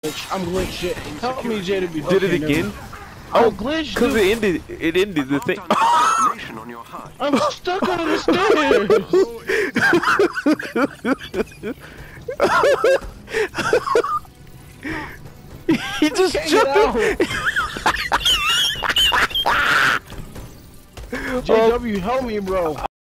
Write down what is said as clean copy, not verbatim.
I'm glitched. Help me, JW. Did it again? Oh, glitch. Cause it ended the thing. I'm stuck under the stairs. He just jumped. JW, help me, bro.